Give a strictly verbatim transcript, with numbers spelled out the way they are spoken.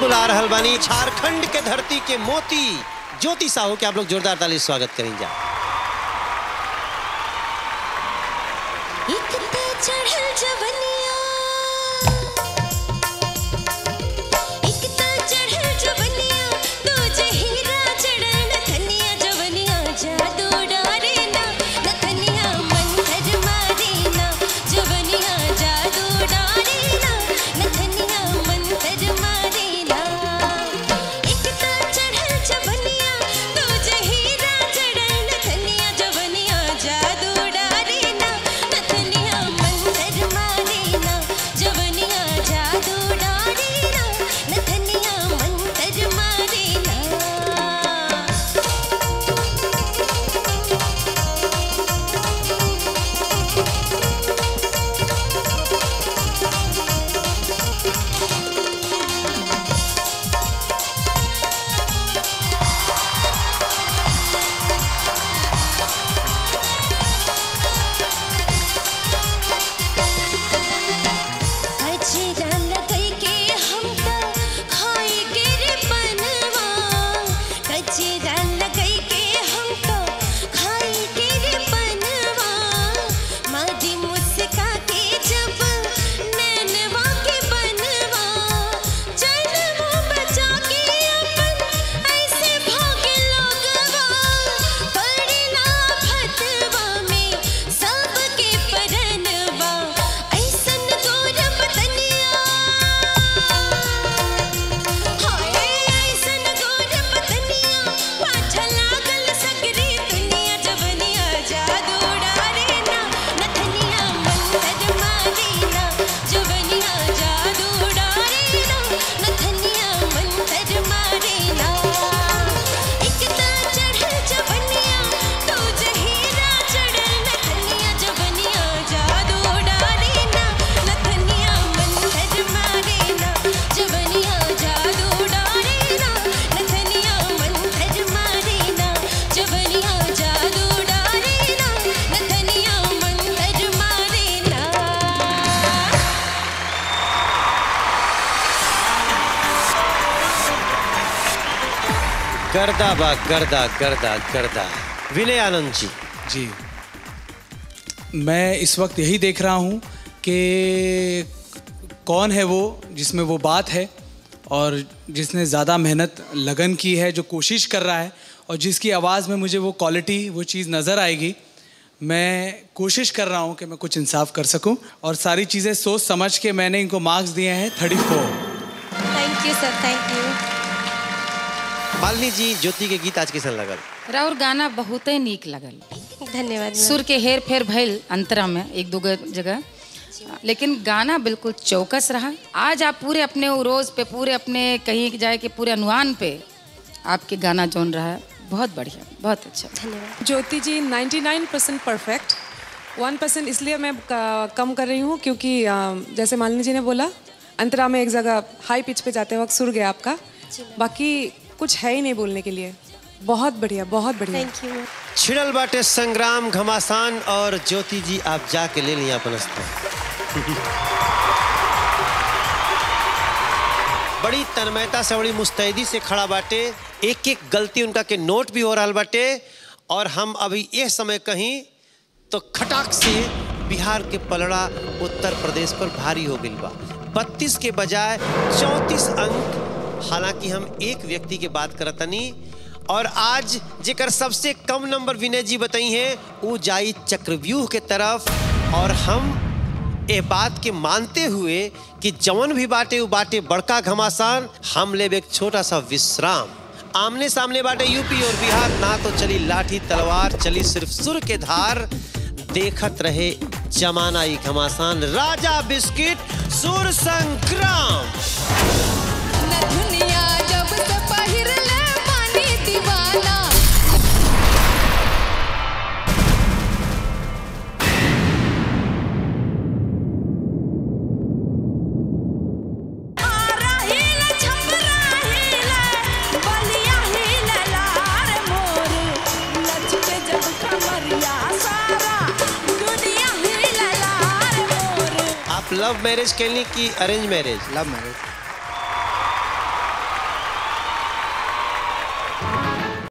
बिल्कुल आ रहल बानी झारखंड के धरती के मोती ज्योति साहू के आप लोग जोरदार ताली से स्वागत करें जा। गर्दा बा गर्दा गर्दा गर्दा। विनय आनंद जी जी मैं इस वक्त यही देख रहा हूँ कि कौन है वो जिसमें वो बात है और जिसने ज़्यादा मेहनत लगन की है, जो कोशिश कर रहा है और जिसकी आवाज़ में मुझे वो क्वालिटी वो चीज़ नज़र आएगी। मैं कोशिश कर रहा हूँ कि मैं कुछ इंसाफ कर सकूँ और सारी चीज़ें सोच समझ के मैंने इनको मार्क्स दिए हैं thirty four. Thank you sir, thank you. Malini ji, Jyoti के गीत आज कैसा लगल? राउर गाना बहुत ही नीक लगल। धन्यवाद। सुर के हेर फेर भइल अंतरा में एक दो जगह, लेकिन गाना बिल्कुल चौकस रहा। आज आप पूरे अपने रोज पे पूरे अपने कहीं जाए के पूरे अनुमान पे आपके गाना जोन रहा है, बहुत बढ़िया, बहुत अच्छा। धन्यवाद। ज्योति जी निन्यानवे परसेंट परफेक्ट, वन परसेंट इसलिए मैं कम कर रही हूँ क्योंकि जैसे मालिनी जी ने बोला अंतरा में एक जगह हाई पिच पे जाते वक्त सुर गया आपका, बाकी कुछ है ही नहीं बोलने के लिए। बहुत बढ़िया, बहुत बढ़िया। Thank you. छिड़ल बाटे संग्राम घमासान और ज्योति जी आप जाके ले लिया अपन बड़ी तन्मयता से, बड़ी मुस्तैदी से खड़ा बाटे। एक एक गलती उनका के नोट भी हो रहा बाटे और हम अभी ये समय कहीं तो खटाक से बिहार के पलड़ा उत्तर प्रदेश पर भारी हो गई बा। बत्तीस के बजाय चौंतीस अंक। हालांकि हम एक व्यक्ति के बात करतनी और आज जेकर सबसे कम नंबर विनय जी बताई हैं वो जाई चक्रव्यूह के तरफ। और हम ये बात के मानते हुए कि जवन भी बाटे वो बाटे बड़का घमासान, हम ले एक छोटा सा विश्राम। आमने सामने बाटे यूपी और बिहार, ना तो चली लाठी तलवार, चली सिर्फ सुर के धार। देखत रहे जमाना ही घमासान, राजा बिस्किट सुर संग्राम। दुनिया जब से पहिर ले पानी दीवाना, लव मैरिज कहनी की अरेंज मैरिज? Love marriage.